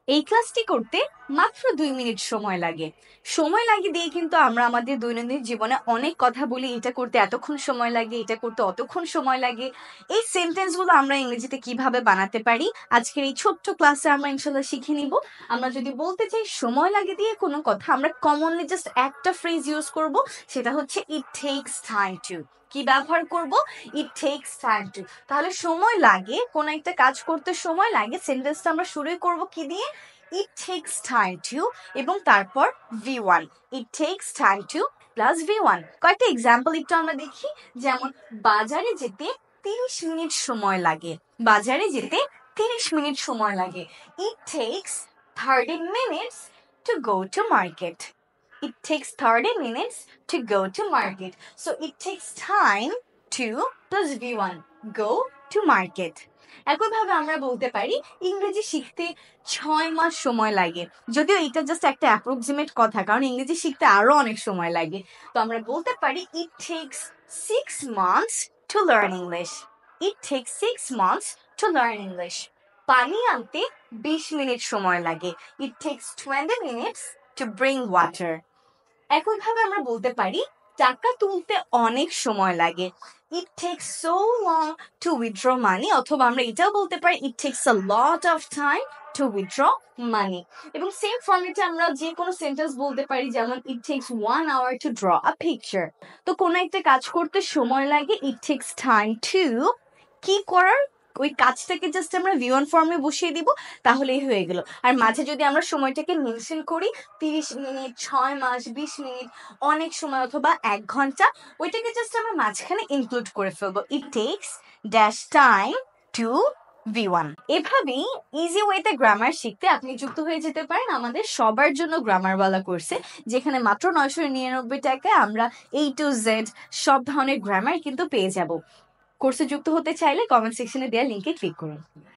এই ক্লাসটি করতে মাত্র 2 মিনিট সময় লাগে। সময় লাগে দিয়ে কিন্তু আমরা আমাদের দৈনন্দিন জীবনে অনেক কথা বলি, এটা করতে এতক্ষণ সময় লাগে, এটা করতে অতক্ষণ সময় লাগে। এই সেন্টেন্সগুলো আমরা ইংরেজিতে কিভাবে বানাতে পারি আজকের এই ছোট্ট ক্লাসে আমরা ইনশাল্লাহ শিখে নিব। আমরা যদি বলতে চাই সময় লাগে দিয়ে কোনো কথা, আমরা কমনলি জাস্ট একটা ফ্রেজ ইউজ করব, সেটা হচ্ছে ইট টেকস টাইম টু। কি ব্যবহার করব? It takes time to. তাহলে সময় লাগে, কোন একটা কাজ করতে সময় লাগে, সেন্টেন্সটা আমরা শুরুই করব কি দিয়ে? ইট টেকস টাইম টু এবং তারপর V1। It takes time to plus V1। কয়েকটা এক্সাম্পল একটু আমরা দেখি। যেমন বাজারে যেতে 30 মিনিট সময় লাগে। বাজারে যেতে 30 মিনিট সময় লাগে। It takes 30 minutes to go to market. It takes 30 minutes to go to market. So it takes time to plus V1 go to market. একইভাবে আমরা বলতে পারি ইংরেজি শিখতে 6 মাস সময় লাগে। যদিও এটা জাস্ট একটা অ্যাপ্রক্সিমেট কথা, কারণ ইংরেজি শিখতে আরো অনেক সময় লাগে। তো আমরা বলতে পারি it takes 6 months to learn English. It takes 6 months to learn English. পানি আনতে 20 মিনিট সময় লাগে। It takes 20 minutes to bring water. একইভাবে আমরা বলতে পারি টাকা তুলতে অনেক সময় লাগে। It takes so long to withdraw money, অথবা আমরা এটাও বলতে পারি it takes a lot of time to withdraw money। এবং সেম ফর্মেটে আমরা যে কোনো সেন্টেন্স বলতে পারি, যেমন it takes 1 hour to draw a picture। তো কোনো একটা কাজ করতে সময় লাগে, it takes time to কি করার, ওই কাজটাকে জাস্ট আমরা V1 ফর্মে বসিয়ে দিব, তাহলেই হয়ে গেল। আর মাঝে যদি আমরা সময়টাকে মেনশন করি, 30 মিনিট, 6 মাস, 20 মিনিট, অনেক সময় অথবা 1 ঘন্টা, ওইটাকে জাস্ট আমরা মাঝখানে ইনক্লুড করে ফেলবো। It takes dash time to V1। এভাবেই ইজি ওয়েতে গ্রামার শিখতে আপনি যুক্ত হয়ে যেতে পারেন আমাদের সবার জন্য গ্রামারওয়ালা কোর্সে, যেখানে মাত্র 999 টাকায় আমরা A to Z সব ধরনের গ্রামার কিন্তু পেয়ে যাব। কোর্সে যুক্ত হতে চাইলে কমেন্ট সেকশনে দেওয়া লিঙ্কে ক্লিক করুন।